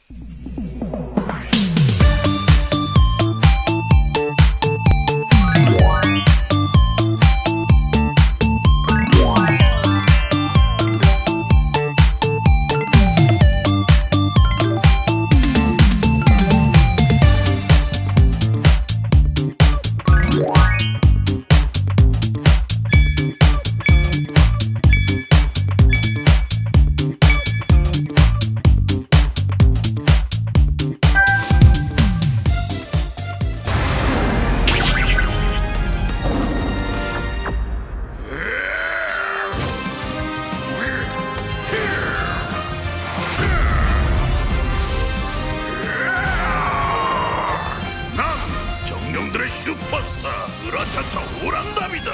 슈퍼스타 으라차차 호랑나비다.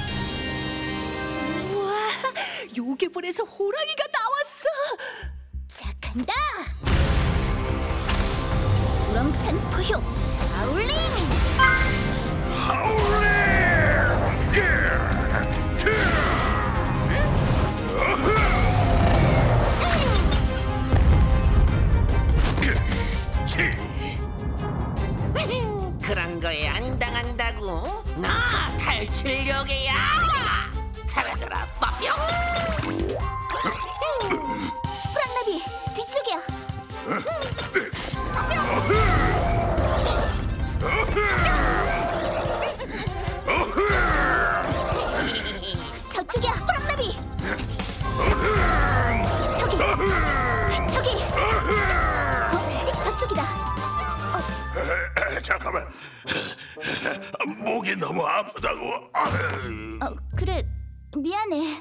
우와, 요괴볼에서 호랑이가 나왔어. 자, 간다. 우렁찬 포효 하울링. 그런 거에 안 당한다고? 나 탈출력이야! 사라져라, 빠뿅! 호랑나비, 뒤쪽이야. 저쪽이야, 호랑나비. 저기. 저쪽이다. 잠깐만, 목이 너무 아프다고. 그래, 미안해.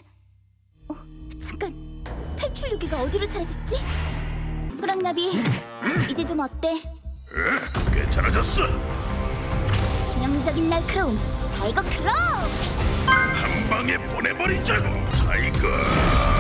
잠깐, 탈출요기가 어디로 사라졌지? 호랑나비, 이제 좀 어때? 괜찮아졌어. 치명적인 날카로움, 타이거 클럽! 한 방에 보내버리자고, 타이거.